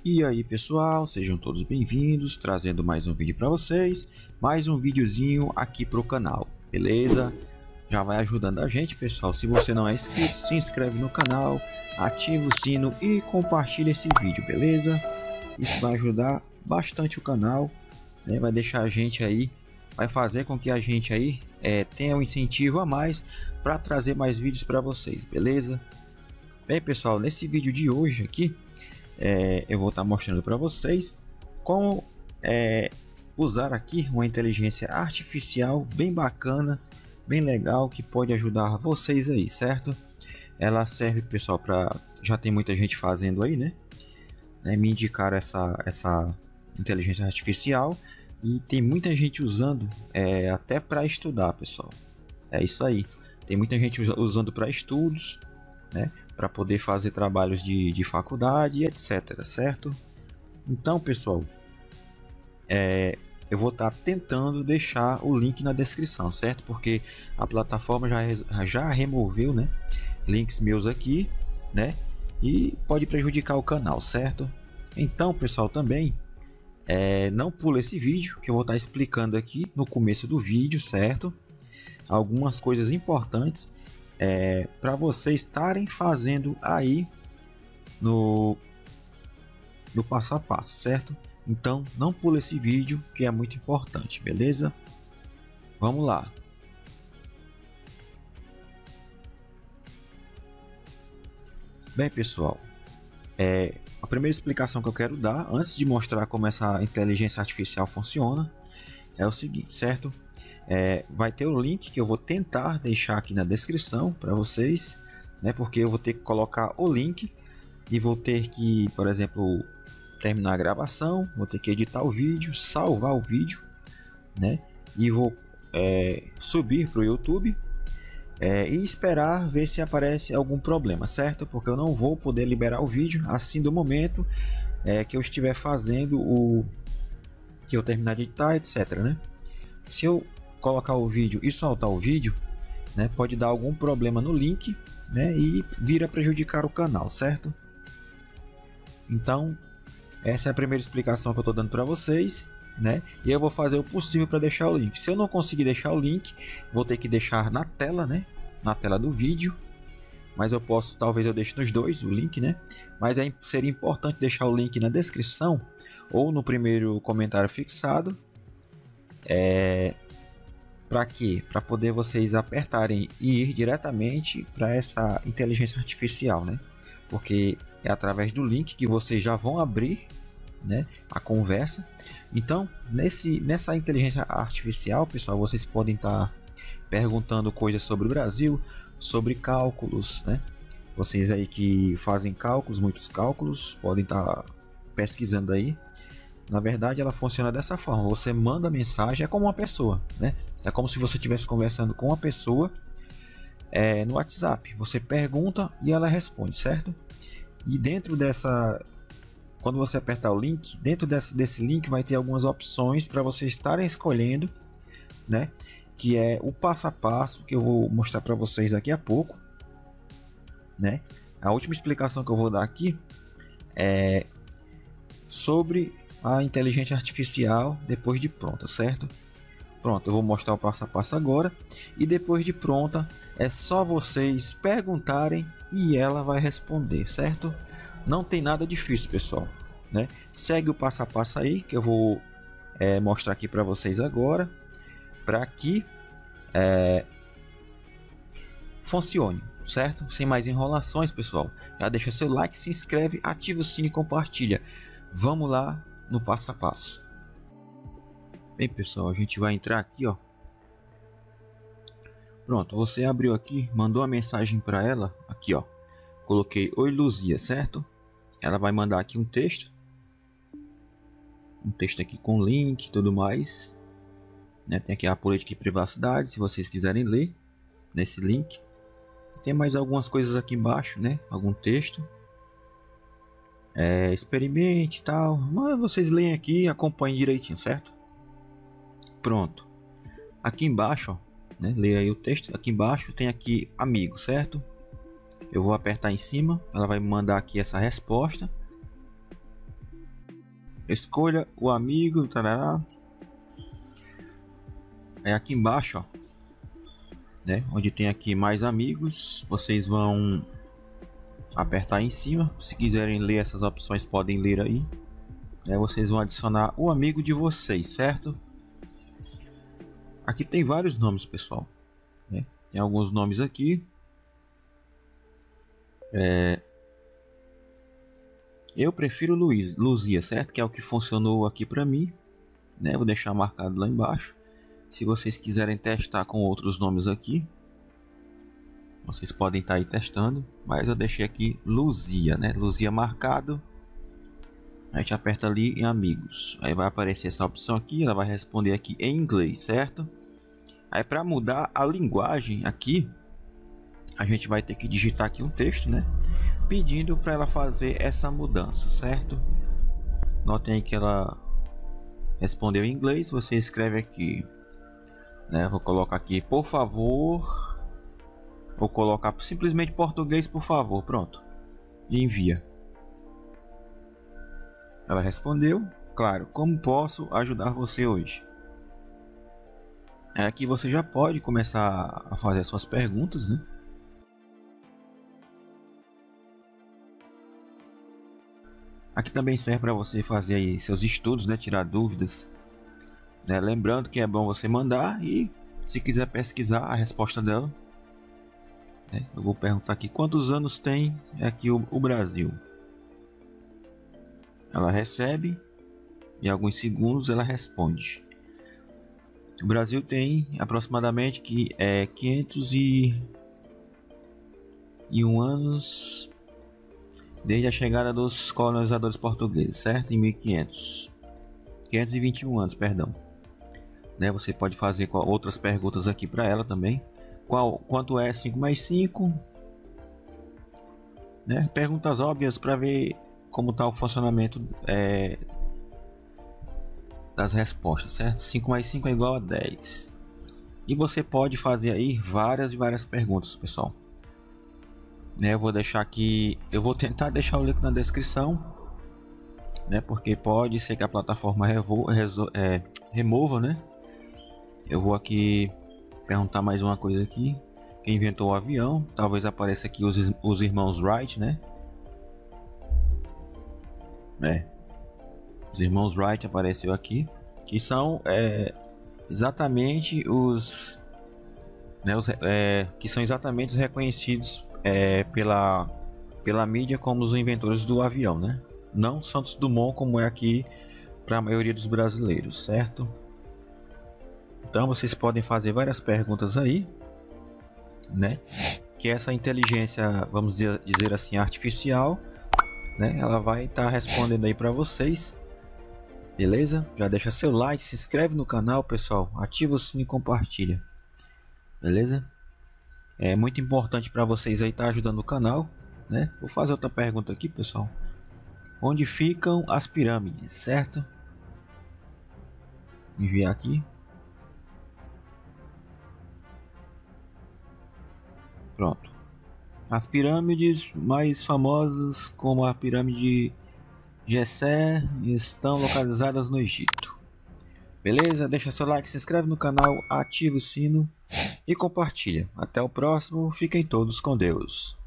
E aí pessoal, sejam todos bem-vindos, trazendo mais um vídeo para vocês, mais um videozinho aqui pro canal, beleza? Já vai ajudando a gente, pessoal. Se você não é inscrito, se inscreve no canal, ativa o sino e compartilha esse vídeo, beleza? Isso vai ajudar bastante o canal, né? Vai deixar a gente aí, vai fazer com que a gente aí tenha um incentivo a mais para trazer mais vídeos para vocês, beleza? Bem pessoal, nesse vídeo de hoje aqui eu vou estar mostrando para vocês como usar aqui uma inteligência artificial bem bacana, bem legal, que pode ajudar vocês aí, certo? Ela serve, pessoal, para já tem muita gente fazendo aí, né? Me indicaram essa inteligência artificial e tem muita gente usando até para estudar, pessoal. É isso aí. Tem muita gente usando para estudos, né? Para poder fazer trabalhos de faculdade, etc, certo? Então, pessoal, eu vou estar tentando deixar o link na descrição, certo? Porque a plataforma já removeu, né, links meus aqui, né? E pode prejudicar o canal, certo? Então, pessoal, também não pula esse vídeo, que eu vou estar explicando aqui no começo do vídeo, certo? Algumas coisas importantes para vocês estarem fazendo aí no passo a passo, certo? Então não pula esse vídeo, que é muito importante, beleza? Vamos lá. Bem pessoal, a primeira explicação que eu quero dar antes de mostrar como essa inteligência artificial funciona é o seguinte, certo? Vai ter o link que eu vou tentar deixar aqui na descrição para vocês, né? Porque eu vou ter que colocar o link e vou ter que, por exemplo, terminar a gravação, vou ter que editar o vídeo, salvar o vídeo, né? E vou subir para o YouTube e esperar ver se aparece algum problema, certo? Porque eu não vou poder liberar o vídeo assim do momento que eu estiver fazendo que eu terminar de editar, etc, né? Se eu colocar o vídeo e soltar o vídeo, né, pode dar algum problema no link, né, e vir a prejudicar o canal, certo? Então essa é a primeira explicação que eu estou dando para vocês, né? E eu vou fazer o possível para deixar o link. Se eu não conseguir deixar o link, vou ter que deixar na tela, né, na tela do vídeo, mas eu posso, talvez eu deixe nos dois o link, né? Mas seria importante deixar o link na descrição ou no primeiro comentário fixado. Para quê? Para poder vocês apertarem e ir diretamente para essa inteligência artificial, né? Porque é através do link que vocês já vão abrir, né, a conversa. Então, nessa inteligência artificial, pessoal, vocês podem estar perguntando coisas sobre o Brasil, sobre cálculos, né? Vocês aí que fazem cálculos, muitos cálculos, podem estar pesquisando aí. Na verdade, ela funciona dessa forma: você manda mensagem, é como uma pessoa, né? É como se você estivesse conversando com uma pessoa no WhatsApp. Você pergunta e ela responde, certo? E dentro quando você apertar o link, dentro desse link vai ter algumas opções para vocês estarem escolhendo, né? Que é o passo a passo que eu vou mostrar para vocês daqui a pouco, né? A última explicação que eu vou dar aqui é sobre a inteligência artificial depois de pronta, certo? Pronto, eu vou mostrar o passo a passo agora e depois de pronta é só vocês perguntarem e ela vai responder, certo? Não tem nada difícil, pessoal, né? Segue o passo a passo aí que eu vou mostrar aqui para vocês agora, para que funcione, certo? Sem mais enrolações, pessoal, já deixa seu like, se inscreve, ativa o sino e compartilha. Vamos lá no passo a passo. Bem pessoal, a gente vai entrar aqui, ó. Pronto, você abriu aqui, mandou a mensagem para ela aqui, ó. Coloquei oi Luzia, certo? Ela vai mandar aqui um texto aqui com link e tudo mais, né? Tem aqui a política de privacidade, se vocês quiserem ler nesse link. Tem mais algumas coisas aqui embaixo, né? Algum texto. Experimente e tal, mas vocês leem aqui e acompanhem direitinho, certo? Pronto, aqui embaixo, ó, né, leia aí o texto. Aqui embaixo tem aqui amigo, certo? Eu vou apertar em cima, ela vai me mandar aqui essa resposta, escolha o amigo, tarará. É aqui embaixo, ó, né? Onde tem aqui mais amigos, vocês vão apertar aí em cima. Se quiserem ler essas opções, podem ler aí. Vocês vão adicionar o amigo de vocês, certo? Aqui tem vários nomes, pessoal, né? Tem alguns nomes aqui. Eu prefiro Luzia, certo? Que é o que funcionou aqui para mim, né? Vou deixar marcado lá embaixo. Se vocês quiserem testar com outros nomes aqui, vocês podem estar aí testando, mas eu deixei aqui Luzia, né? Luzia marcado. A gente aperta ali em amigos, aí vai aparecer essa opção aqui, ela vai responder aqui em inglês, certo? Aí para mudar a linguagem aqui, a gente vai ter que digitar aqui um texto, né? Pedindo para ela fazer essa mudança, certo? Notem aí que ela respondeu em inglês, você escreve aqui, né? Vou colocar aqui, por favor, vou colocar simplesmente português, por favor, pronto. E envia. Ela respondeu, claro, como posso ajudar você hoje? Aqui você já pode começar a fazer suas perguntas, né? Aqui também serve para você fazer aí seus estudos, né? Tirar dúvidas, né? Lembrando que é bom você mandar e se quiser pesquisar a resposta dela, né? Eu vou perguntar aqui quantos anos tem aqui o Brasil. Ela recebe e em alguns segundos ela responde. O Brasil tem aproximadamente 501 anos desde a chegada dos colonizadores portugueses, certo? Em 1500. 521 anos, perdão. Né? Você pode fazer outras perguntas aqui para ela também. Quanto é 5 mais 5? Né? Perguntas óbvias para ver como está o funcionamento das respostas, certo? 5 mais 5 é igual a 10. E você pode fazer aí várias e várias perguntas, pessoal. Eu vou deixar aqui, eu vou tentar deixar o link na descrição, né? Porque pode ser que a plataforma remova, né? Eu vou aqui perguntar mais uma coisa aqui. Quem inventou o avião? Talvez apareça aqui os irmãos Wright, né? Os irmãos Wright apareceu aqui, que são exatamente os que são exatamente os reconhecidos pela mídia como os inventores do avião, né? Não Santos Dumont, como é aqui para a maioria dos brasileiros, certo? Então vocês podem fazer várias perguntas aí, né? Que essa inteligência, vamos dizer assim, artificial, né? Ela vai estar respondendo aí para vocês, beleza? Já deixa seu like, se inscreve no canal, pessoal, ativa o sininho e compartilha, beleza? É muito importante para vocês aí estar ajudando o canal, né? Vou fazer outra pergunta aqui, pessoal. Onde ficam as pirâmides, certo? Enviar aqui. Pronto. As pirâmides mais famosas, como a pirâmide Gizé, estão localizadas no Egito. Beleza? Deixa seu like, se inscreve no canal, ativa o sino e compartilha. Até o próximo. Fiquem todos com Deus.